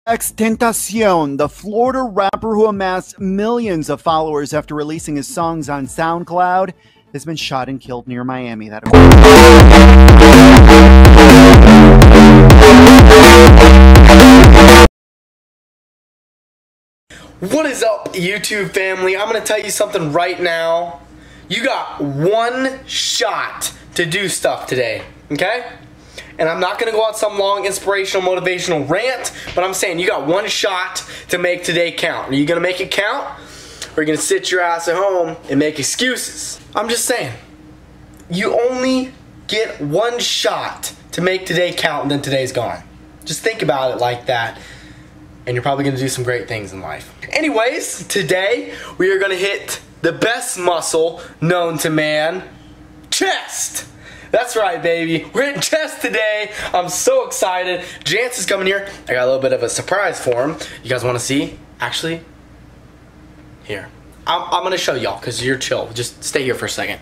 Tentacion, the Florida rapper who amassed millions of followers after releasing his songs on SoundCloud, has been shot and killed near Miami. What is up, YouTube family? I'm going to tell you something right now. You got one shot to do stuff today, okay? And I'm not going to go on some long inspirational, motivational rant, but I'm saying you got one shot to make today count. Are you going to make it count? Or are you going to sit your ass at home and make excuses? I'm just saying, you only get one shot to make today count and then today's gone. Just think about it like that, and you're probably going to do some great things in life. Anyways, today we are going to hit the best muscle known to man, chest. That's right, baby. We're hitting chest today. I'm so excited. Jance is coming here. I got a little bit of a surprise for him. You guys want to see? Actually, here. I'm going to show y'all because you're chill. Just stay here for a second.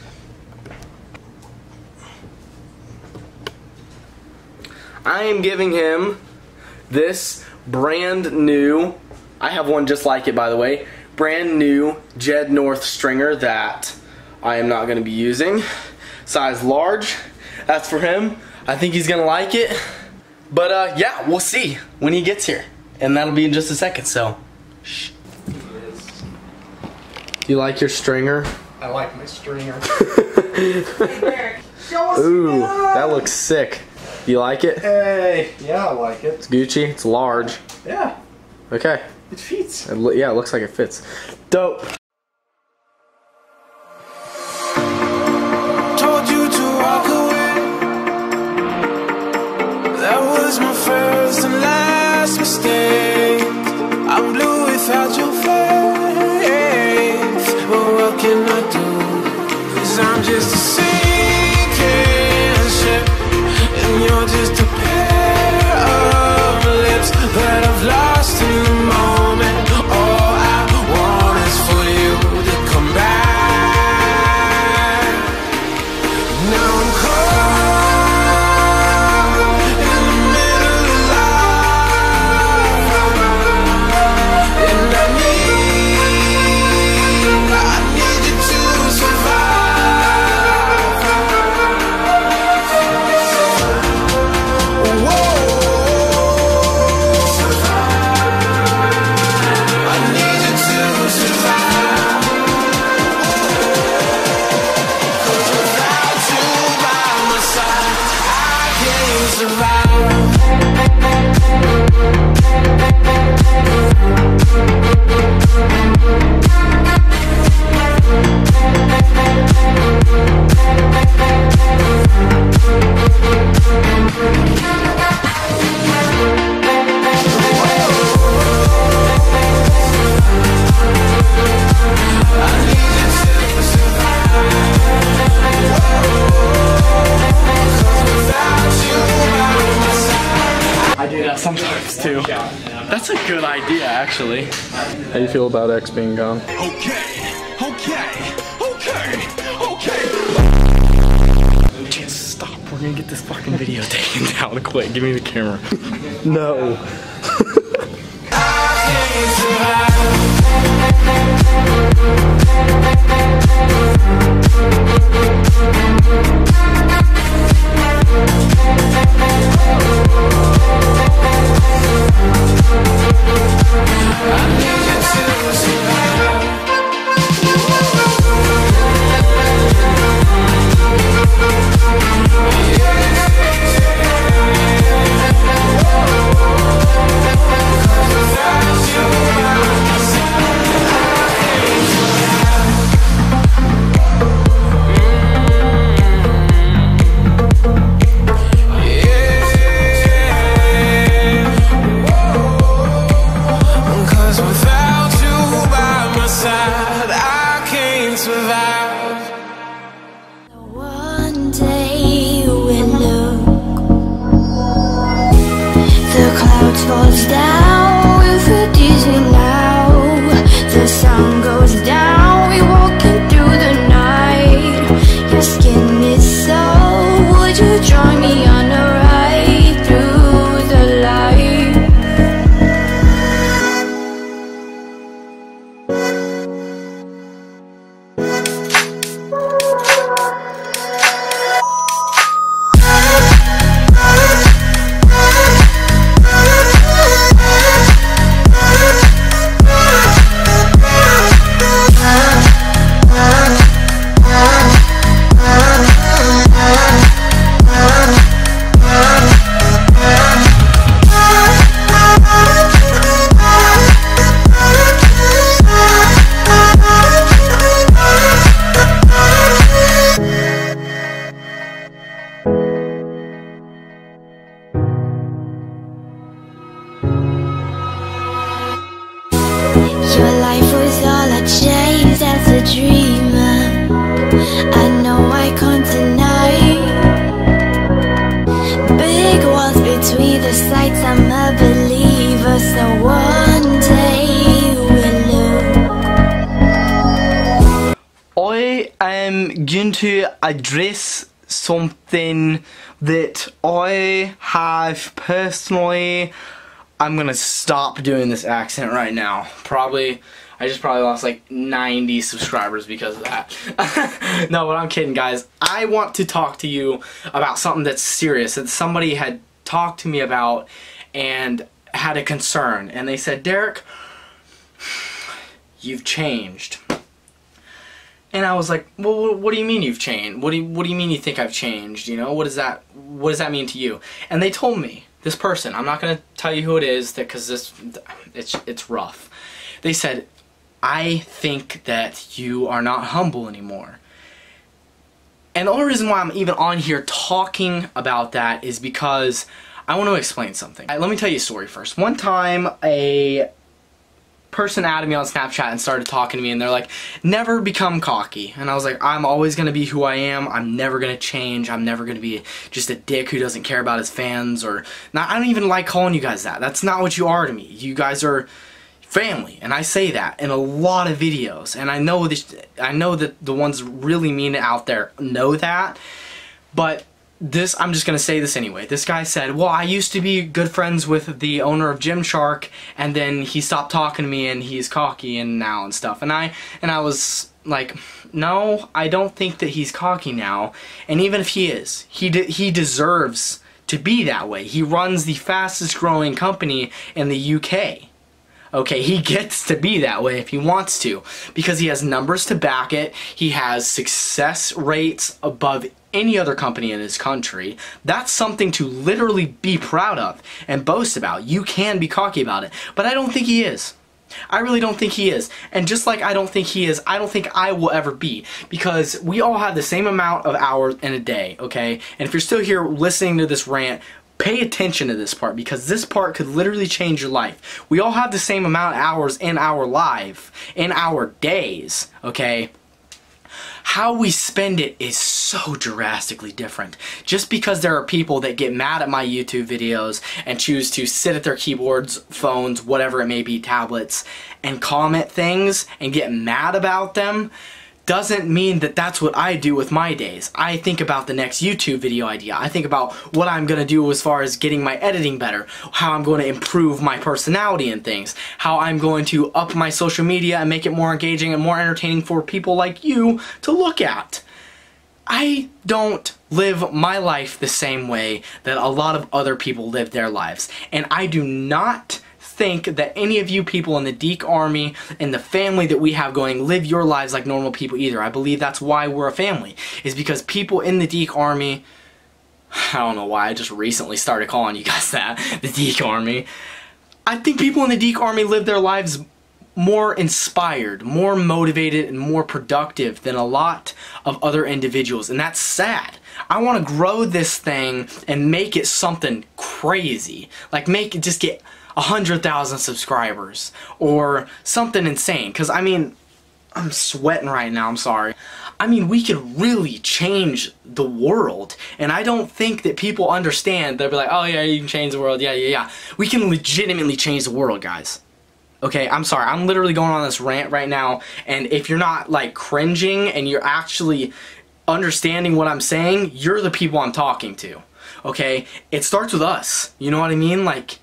I am giving him this brand new, I have one just like it, by the way, brand new Jed North stringer that I am not going to be using. Size large. That's for him. I think he's gonna like it. But yeah, we'll see when he gets here, and that'll be in just a second. So, shh. Do you like your stringer? I like my stringer. Ooh, that looks sick. You like it? Hey, yeah, I like it. It's Gucci. It's large. Yeah. Okay. It fits. Yeah, it looks like it fits. Dope. My first and last mistake. I'm blue without your face. But what can I do? 'Cause I'm just a sinking ship, and you're just a pair of lips that I've lost in the moment. All I want is for you to come back. Now I'm caught sometimes too. That's a good idea, actually. How do you feel about X being gone? Okay. Just stop. We're gonna get this fucking video taken down quick. Give me the camera. No. One day we'll look, the clouds falls down, we'll feel dizzy now, the sun goes down, we walking through the night, your skin is so, would you join me on a ride through the light? Your life was all I chased as a dreamer. I know I can't deny. Big walls between the sights, I'm a believer. So one day we'll look. I am going to address something that I have personally. I'm gonna stop doing this accent right now. I just probably lost like 90 subscribers because of that. No, but I'm kidding, guys. I want to talk to you about something that's serious, that somebody had talked to me about and had a concern. And they said, Derek, you've changed. And I was like, well, what do you mean you've changed? What do you mean you think I've changed? You know, what does that mean to you? And they told me, this person, I'm not gonna tell you who it is, because it's rough. They said, I think that you are not humble anymore. And the only reason why I'm even on here talking about that is because I want to explain something. Let me tell you a story first. One time, a person added me on Snapchat and started talking to me, and they're like, never become cocky. And I was like, I'm always going to be who I am. I'm never going to change. I'm never going to be just a dick who doesn't care about his fans. Or not, I don't even like calling you guys that. That's not what you are to me. You guys are family, and I say that in a lot of videos, and I know that the ones really mean it out there know that, but I'm just gonna say this anyway. This guy said, well, I used to be good friends with the owner of Gymshark, and then he stopped talking to me, and he's cocky and now and stuff. And I was like, no, I don't think that he's cocky now. And even if he is, he deserves to be that way. He runs the fastest growing company in the UK. Okay, he gets to be that way if he wants to, because he has numbers to back it. He has success rates above any other company in his country. That's something to literally be proud of and boast about. You can be cocky about it, but I don't think he is. I really don't think he is. And just like I don't think he is, I don't think I will ever be, because we all have the same amount of hours in a day, okay? And if you're still here listening to this rant, pay attention to this part, because this part could literally change your life. We all have the same amount of hours in our life, in our days, okay? How we spend it is so drastically different. Just because there are people that get mad at my YouTube videos and choose to sit at their keyboards, phones, whatever it may be, tablets, and comment things and get mad about them, doesn't mean that that's what I do with my days. I think about the next YouTube video idea. I think about what I'm going to do as far as getting my editing better, how I'm going to improve my personality and things, how I'm going to up my social media and make it more engaging and more entertaining for people like you to look at. I don't live my life the same way that a lot of other people live their lives. And I do not think that any of you people in the Deke Army and the family that we have going live your lives like normal people either. I believe that's why we're a family, is because people in the Deke Army, I don't know why I just recently started calling you guys that, the Deke Army. I think people in the Deke Army live their lives more inspired, more motivated, and more productive than a lot of other individuals, and that's sad. I want to grow this thing and make it something crazy, like make it just get 100,000 subscribers or something insane. Because I mean, I'm sweating right now, I'm sorry. I mean, we could really change the world, and I don't think that people understand. They'll be like, oh yeah, you can change the world, yeah. We can legitimately change the world, guys. Okay, I'm sorry, I'm literally going on this rant right now, and if you're not like cringing and you're actually understanding what I'm saying, you're the people I'm talking to. Okay, it starts with us, you know what I mean? Like,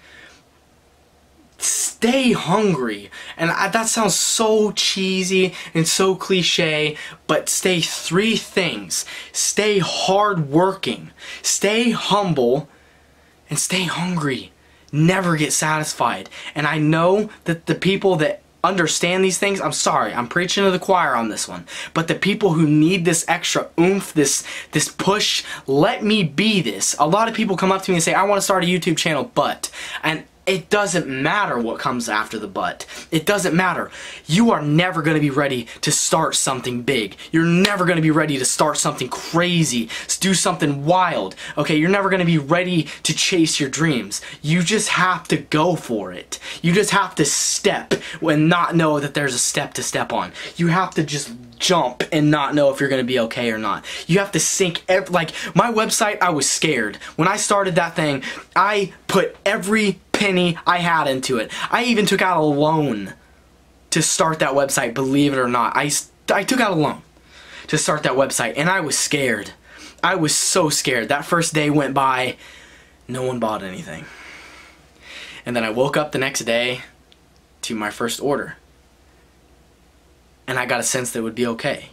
stay hungry. And that sounds so cheesy and so cliche, but stay 3 things. Stay hardworking, stay humble, and stay hungry. Never get satisfied. And I know that the people that understand these things, I'm sorry, I'm preaching to the choir on this one, but the people who need this extra oomph, this push, let me be this. A lot of people come up to me and say, I want to start a YouTube channel, but, and It doesn't matter what comes after the but. It doesn't matter. You are never going to be ready to start something big. You're never going to be ready to start something crazy, do something wild. Okay, you're never going to be ready to chase your dreams. You just have to go for it. You just have to step and not know that there's a step to step on. You have to just jump and not know if you're going to be okay or not. You have to sink like my website, I was scared. When I started that thing, I put every penny I had into it. I even took out a loan to start that website, believe it or not. I took out a loan to start that website, and I was scared. I was so scared. That first day went by, no one bought anything. And then I woke up the next day to my first order, and I got a sense that it would be okay.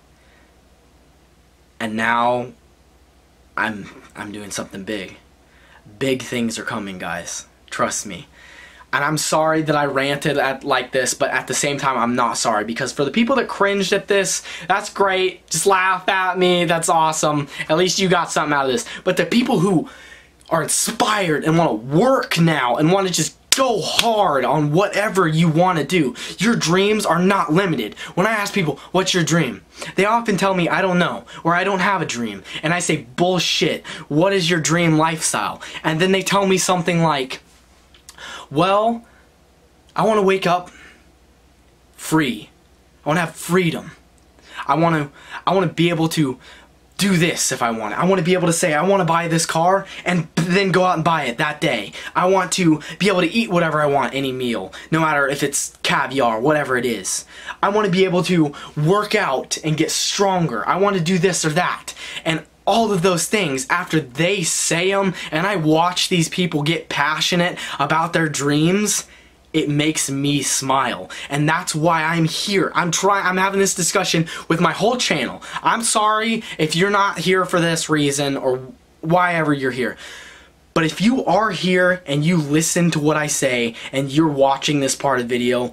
And now I'm doing something big. Big things are coming, guys. Trust me. And I'm sorry that I ranted like this, but at the same time, I'm not sorry, because for the people that cringed at this, that's great. Just laugh at me. That's awesome. At least you got something out of this. But the people who are inspired and want to work now and want to just go hard on whatever you want to do. Your dreams are not limited. When I ask people, what's your dream? They often tell me, I don't know, or I don't have a dream. And I say, bullshit. What is your dream lifestyle? And then they tell me something like, well, I want to wake up free. I want to have freedom. I want to be able to do this if I want it. I want to be able to say, I want to buy this car, and then go out and buy it that day. I want to be able to eat whatever I want, any meal, no matter if it's caviar, whatever it is. I want to be able to work out and get stronger. I want to do this or that. And all of those things, after they say them, and I watch these people get passionate about their dreams, it makes me smile. And that's why I'm here. I'm having this discussion with my whole channel. I'm sorry if you're not here for this reason or why ever you're here. But if you are here and you listen to what I say and you're watching this part of the video,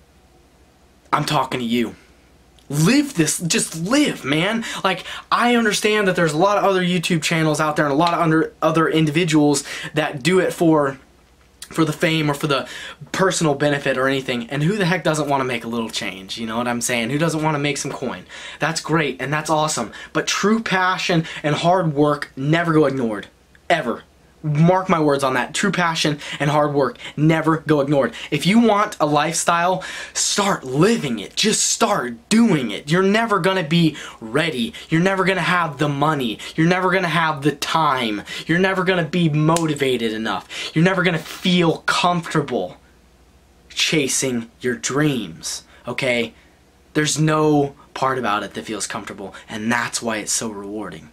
I'm talking to you. Live this, just live, man. Like, I understand that there's a lot of other YouTube channels out there and a lot of other individuals that do it for the fame or for the personal benefit or anything, and who the heck doesn't want to make a little change, you know what I'm saying? Who doesn't want to make some coin? That's great and that's awesome, but true passion and hard work never go ignored, ever. Mark my words on that. True passion and hard work never go ignored. If you want a lifestyle, start living it. Just start doing it. You're never gonna be ready. You're never gonna have the money. You're never gonna have the time. You're never gonna be motivated enough. You're never gonna feel comfortable chasing your dreams, okay? There's no part about it that feels comfortable, and that's why it's so rewarding.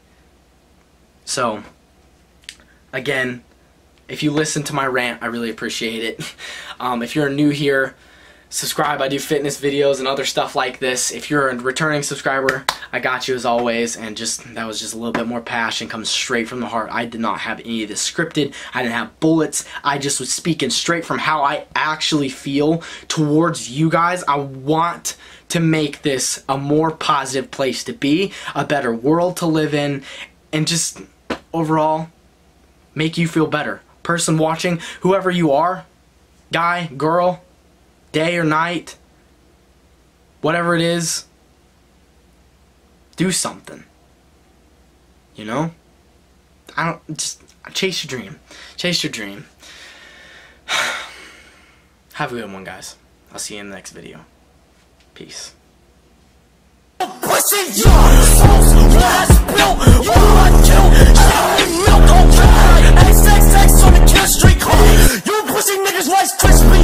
So, again, if you listen to my rant, I really appreciate it. If you're new here, subscribe. I do fitness videos and other stuff like this. If you're a returning subscriber, I got you as always. And that was just a little bit more passion, comes straight from the heart. I did not have any of this scripted. I didn't have bullets. I just was speaking straight from how I actually feel towards you guys. I want to make this a more positive place to be, a better world to live in, and just overall make you feel better. Person watching, whoever you are, guy, girl, day or night, whatever it is, do something. You know? Just chase your dream. Chase your dream. Have a good one, guys. I'll see you in the next video. Peace. Pussy, your soul's last built, what I do, milk on XXX on the kill street car. You pussy niggas Rice Krispies.